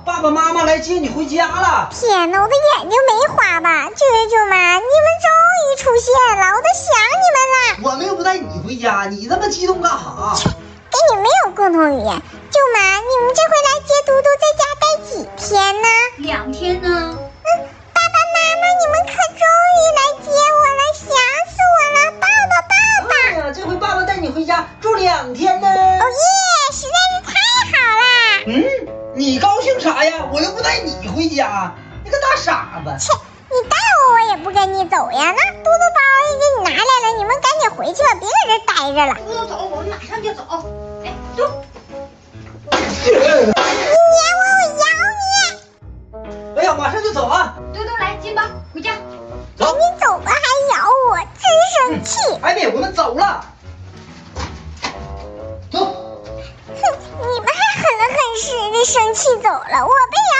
爸爸妈妈来接你回家了。 天哪，我的眼睛没花吧？舅舅舅妈，你们终于出现了，我都想你们了。 我们又不带你回家，你这么激动干啥？ 跟你没有共同语言。舅妈，你们这回来接嘟嘟在家待几天呢 ？2天呢。 爸爸妈妈，你们可终于来接我了，想死我了，抱抱抱抱。 哎呀，这回爸爸带你回家住2天呢。 哦耶，实在是太好了。 你高兴啥呀？我又不带你回家，你个大傻子！ 切，你带我也不跟你走呀。那嘟嘟包也给你拿来了，你们赶紧回去吧，别搁这待着了。 嘟嘟走，我们马上就走。哎，嘟。 你撵我，我咬你！ 哎呀，马上就走啊！ 嘟嘟来，进吧，回家。 赶紧走吧，还咬我，真生气！ 艾米，我们走了。走。 哼，你们还狠了狠实的生气走了，我被